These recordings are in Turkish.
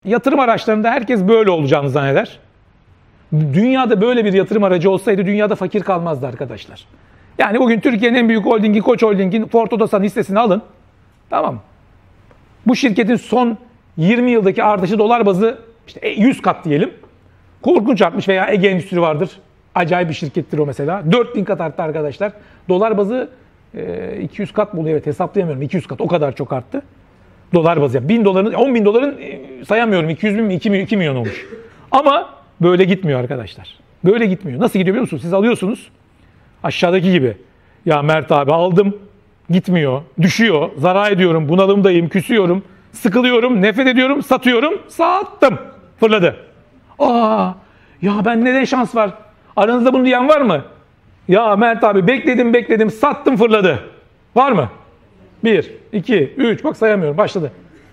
yatırım araçlarında herkes böyle olacağını zanneder. Dünyada böyle bir yatırım aracı olsaydı dünyada fakir kalmazdı arkadaşlar. Yani bugün Türkiye'nin en büyük holdingi Koç Holding'in Ford Otosan hissesini alın. Tamam mı? Bu şirketin son 20 yıldaki artışı dolar bazı işte 100 kat diyelim. Korkunç artmış veya Ege Endüstri vardır. Acayip bir şirkettir o mesela. 4000 kat arttı arkadaşlar. Dolar bazı 200 kat mı oluyor? Evet, hesaplayamıyorum. 200 kat o kadar çok arttı. Dolar bazı. 1000 doların, 10 bin doların sayamıyorum. 200 bin mi? 2 milyon olmuş. Ama böyle gitmiyor arkadaşlar. Böyle gitmiyor. Nasıl gidiyor biliyor musunuz? Siz alıyorsunuz. Aşağıdaki gibi. Ya Mert abi aldım. Gitmiyor. Düşüyor. Zarar ediyorum. Bunalımdayım. Küsüyorum. Sıkılıyorum. Nefret ediyorum. Satıyorum. Sattım. Fırladı. Aa, ya ben neden şans var? Aranızda bunu diyen var mı? Ya Mert abi bekledim. Sattım fırladı. Var mı? 1, 2, 3. Bak sayamıyorum. Başladı.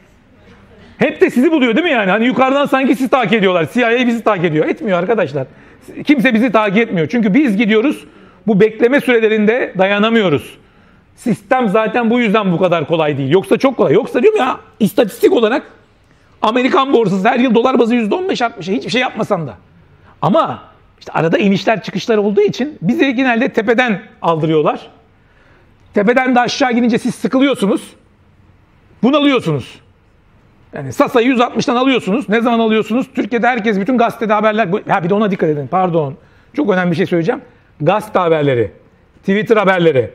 Hep de sizi buluyor değil mi yani? Hani yukarıdan sanki sizi takip ediyorlar. CIA bizi takip ediyor. Etmiyor arkadaşlar. Kimse bizi takip etmiyor. Çünkü biz gidiyoruz. Bu bekleme sürelerinde dayanamıyoruz. Sistem zaten bu yüzden bu kadar kolay değil. Yoksa çok kolay. Yoksa diyorum ya istatistik olarak Amerikan borsası her yıl dolar bazı %15 artmış. Hiçbir şey yapmasan da. Ama işte arada inişler çıkışlar olduğu için bizi genelde tepeden aldırıyorlar. Tepeden de aşağı gidince siz sıkılıyorsunuz. Bunalıyorsunuz. Yani Sasa'yı 160'tan alıyorsunuz. Ne zaman alıyorsunuz? Türkiye'de herkes bütün gazetede haberler. Ha bir de ona dikkat edin. Pardon. Çok önemli bir şey söyleyeceğim. Gazete haberleri, Twitter haberleri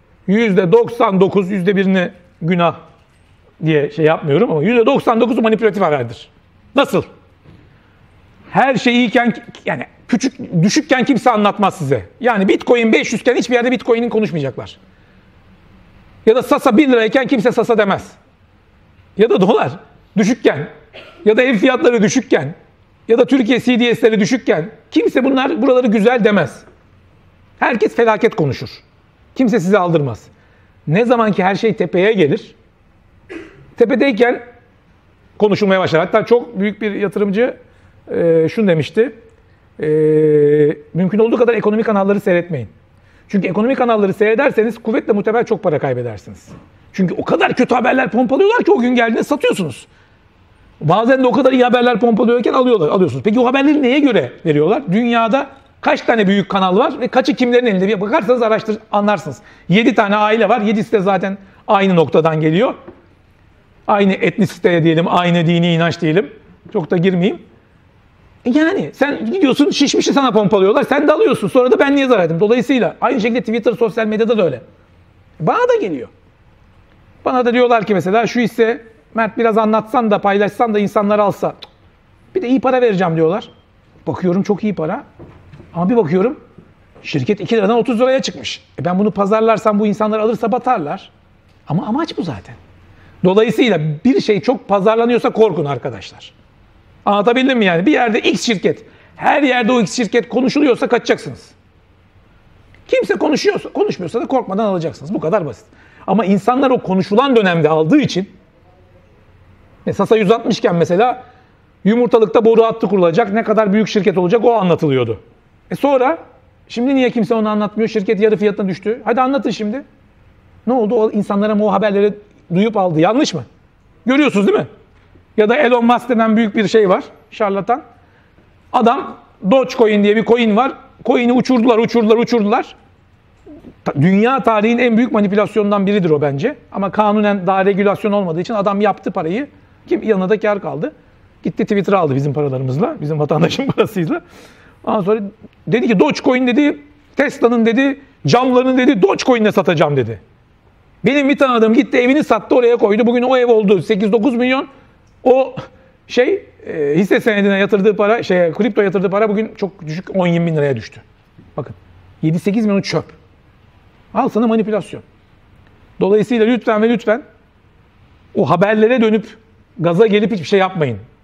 %99, %1'ini günah diye şey yapmıyorum ama %99'u manipülatif haberdir. Nasıl? Her şey iyiyken yani düşükken kimse anlatmaz size. Yani Bitcoin 500 iken hiçbir yerde Bitcoin'in konuşmayacaklar. Ya da Sasa 1 lirayken kimse Sasa demez. Ya da dolar düşükken ya da ev fiyatları düşükken ya da Türkiye CDS'leri düşükken kimse buraları güzel demez. Herkes felaket konuşur. Kimse sizi aldırmaz. Ne zaman ki her şey tepeye gelir, tepedeyken konuşulmaya başlar. Hatta çok büyük bir yatırımcı şunu demişti. Mümkün olduğu kadar ekonomik kanalları seyretmeyin. Çünkü ekonomik kanalları seyrederseniz kuvvetle muhtemel çok para kaybedersiniz. Çünkü o kadar kötü haberler pompalıyorlar ki o gün geldiğinde satıyorsunuz. Bazen de o kadar iyi haberler pompalıyorken alıyorsunuz. Peki o haberleri neye göre veriyorlar? Dünyada kaç tane büyük kanal var ve kaçı kimlerin elinde? Bir bakarsanız anlarsınız. 7 tane aile var. 7'si de zaten aynı noktadan geliyor. Aynı etnisite diyelim, aynı dini inanç diyelim. Çok da girmeyeyim. Yani sen gidiyorsun şişmişi sana pompalıyorlar. Sen de alıyorsun. Sonra da ben niye zarar ettim? Dolayısıyla aynı şekilde Twitter, sosyal medyada da öyle. Bana da geliyor. Bana da diyorlar ki mesela şu hisse Mert biraz anlatsan da paylaşsan da insanlar alsa. Bir de iyi para vereceğim diyorlar. Bakıyorum çok iyi para. Ama bir bakıyorum şirket 2 liradan 30 liraya çıkmış. Ben bunu pazarlarsam bu insanlar alırsa batarlar. Ama amaç bu zaten. Dolayısıyla bir şey çok pazarlanıyorsa korkun arkadaşlar. Anlatabildim mi yani? Bir yerde X şirket, her yerde o X şirket konuşuluyorsa kaçacaksınız. Kimse konuşmuyorsa da korkmadan alacaksınız. Bu kadar basit. Ama insanlar o konuşulan dönemde aldığı için Sasa 160 iken mesela yumurtalıkta boru hattı kurulacak, ne kadar büyük şirket olacak o anlatılıyordu. Sonra şimdi niye kimse onu anlatmıyor? Şirket yarı fiyatına düştü. Hadi anlatın şimdi. Ne oldu? O insanlara o haberleri duyup aldı. Yanlış mı? Görüyorsunuz değil mi? Ya da Elon Musk denen büyük bir şey var. Şarlatan. Adam Dogecoin diye bir coin var. Coin'i uçurdular. Dünya tarihinin en büyük manipülasyonundan biridir o bence. Ama kanunen daha regülasyon olmadığı için adam yaptı parayı. Yanına da kar kaldı. Gitti Twitter'ı aldı bizim paralarımızla. Bizim vatandaşın parasıyla. Ondan sonra dedi ki Dogecoin dedi, Tesla'nın dedi, camlarını dedi Dogecoin'le satacağım dedi. Benim bir tanıdığım gitti evini sattı oraya koydu. Bugün o ev oldu 8-9 milyon. O hisse senedine yatırdığı para, kripto yatırdığı para bugün çok düşük 10-20 bin liraya düştü. Bakın 7-8 milyon çöp. Al sana manipülasyon. Dolayısıyla lütfen o haberlere dönüp gaza gelip hiçbir şey yapmayın.